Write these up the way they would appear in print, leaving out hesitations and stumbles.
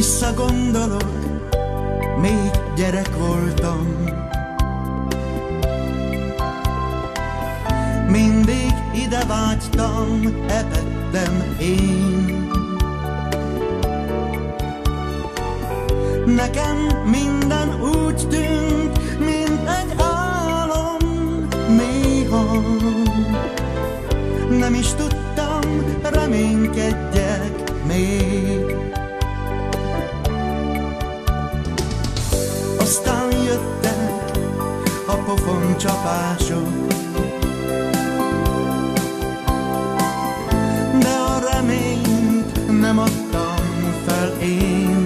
Visszagondolok, még gyerek voltam, mindig ide vágytam, ebettem én. Nekem minden úgy tűnt, mint egy álom néha. Nem is tudtam, reménykedjek még. Aztán jöttek a pofoncsapások, de a reményt nem adtam fel én.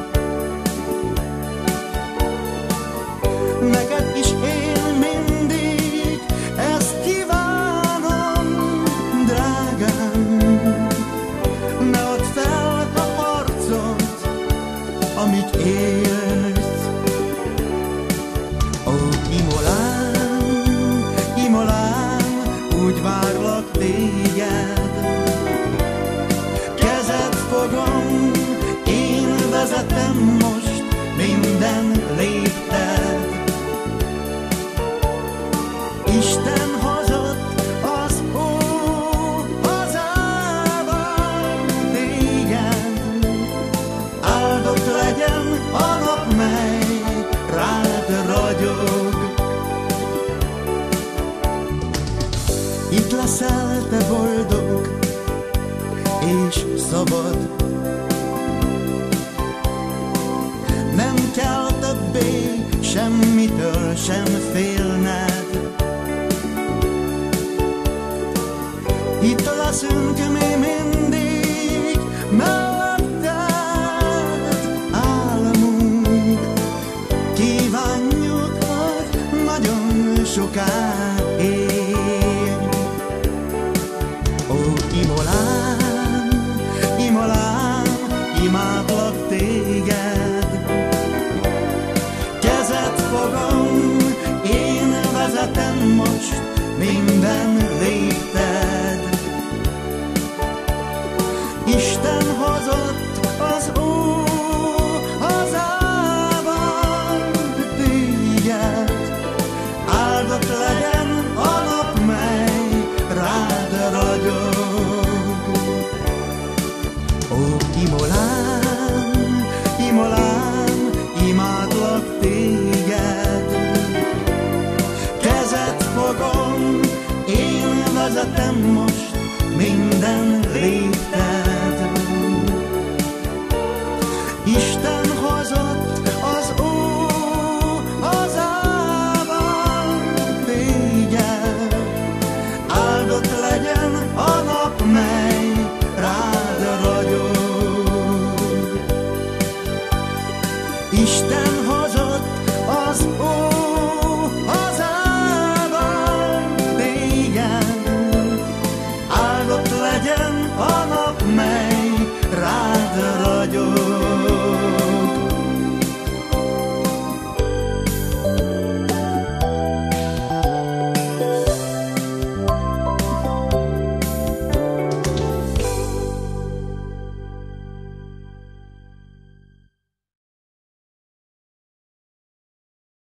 Neked is én mindig ezt kívánom, drágám. Ne add fel a harcot, amit élsz. Ó, Imolán, Imolán, úgy várlak téged. Kezed fogom, én vezetem most minden lépted. Isten hozott az Ó hazában téged. Áldott legyen a nap, mely rád ragyog. Itt leszel te boldog és szabad. Nem kell többé semmitől sem félned. Itt leszünk mi mindig melletted, álmunk. Kívánjuk, hogy nagyon sokáig. Ó, Imolán, Imolán, imádlak téged. Kezed fogom, én vezetem most minden lépted. Isten hozott az Ó hazában téged. Áldott legyen a nap, mely rád ragyog. Ó, Imolán, Imolán, imádlak téged. Kezed fogom, én vezetem most minden lépted.